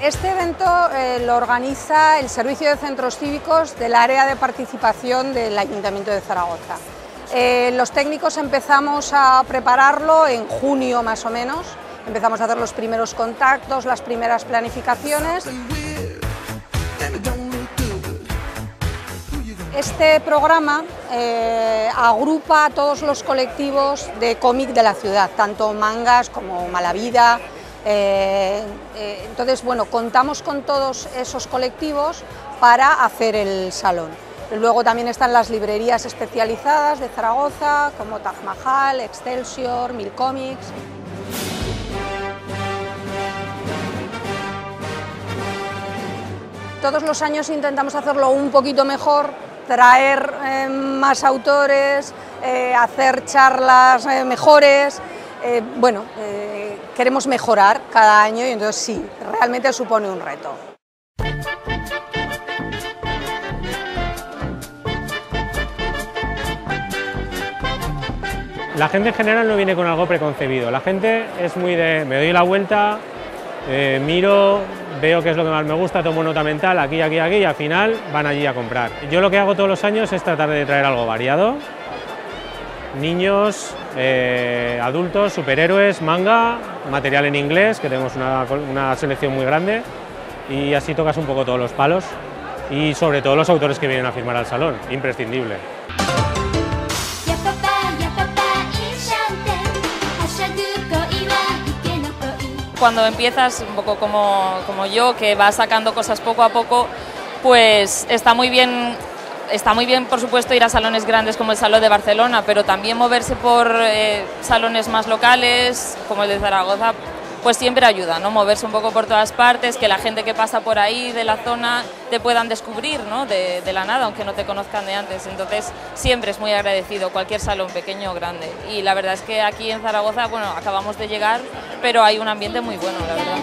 Este evento lo organiza el Servicio de Centros Cívicos del área de participación del Ayuntamiento de Zaragoza. Los técnicos empezamos a prepararlo en junio más o menos, empezamos a hacer los primeros contactos, las primeras planificaciones. Este programa agrupa a todos los colectivos de cómic de la ciudad, tanto Mangas como Malavida. Entonces, bueno, contamos con todos esos colectivos para hacer el salón. Luego también están las librerías especializadas de Zaragoza, como Taj Mahal, Excelsior, Mil Comics. Todos los años intentamos hacerlo un poquito mejor, traer más autores, hacer charlas mejores. Queremos mejorar cada año y entonces sí, realmente supone un reto. La gente en general no viene con algo preconcebido, la gente es muy de me doy la vuelta, miro, veo qué es lo que más me gusta, tomo nota mental, aquí, aquí, aquí y al final van allí a comprar. Yo lo que hago todos los años es tratar de traer algo variado, niños, adultos, superhéroes, manga, material en inglés, que tenemos una selección muy grande y así tocas un poco todos los palos y sobre todo los autores que vienen a firmar al salón, imprescindible. Cuando empiezas, un poco como yo, que vas sacando cosas poco a poco, pues está muy bien, por supuesto, ir a salones grandes como el Salón de Barcelona, pero también moverse por salones más locales, como el de Zaragoza, pues siempre ayuda, ¿no? Moverse un poco por todas partes, que la gente que pasa por ahí de la zona te puedan descubrir, ¿no? de la nada, aunque no te conozcan de antes. Entonces siempre es muy agradecido cualquier salón, pequeño o grande. Y la verdad es que aquí en Zaragoza, bueno, acabamos de llegar, pero hay un ambiente muy bueno, la verdad.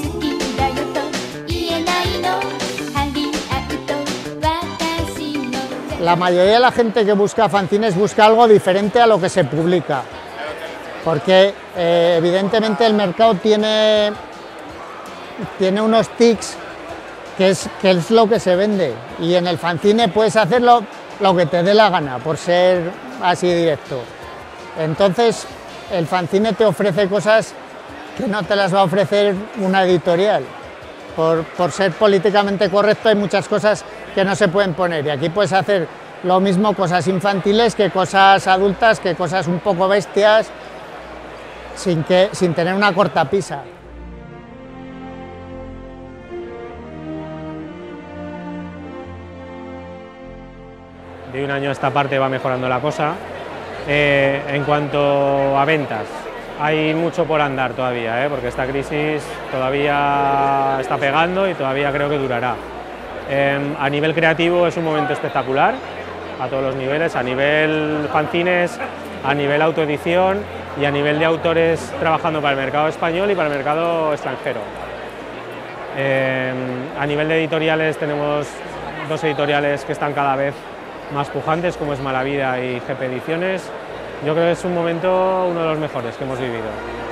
La mayoría de la gente que busca fanzines busca algo diferente a lo que se publica, porque evidentemente el mercado tiene unos tics que es lo que se vende, y en el fanzine puedes hacerlo lo que te dé la gana, por ser así directo. Entonces el fanzine te ofrece cosas que no te las va a ofrecer una editorial. Por ser políticamente correcto hay muchas cosas que no se pueden poner, y aquí puedes hacer lo mismo cosas infantiles que cosas adultas, que cosas un poco bestias, sin tener una cortapisa. De un año a esta parte va mejorando la cosa. En cuanto a ventas, hay mucho por andar todavía, porque esta crisis todavía está pegando y todavía creo que durará. A nivel creativo es un momento espectacular, a todos los niveles, a nivel fanzines, a nivel autoedición y a nivel de autores trabajando para el mercado español y para el mercado extranjero. A nivel de editoriales tenemos dos editoriales que están cada vez más pujantes, como es Malavida y GP Ediciones. Yo creo que es un momento, uno de los mejores que hemos vivido.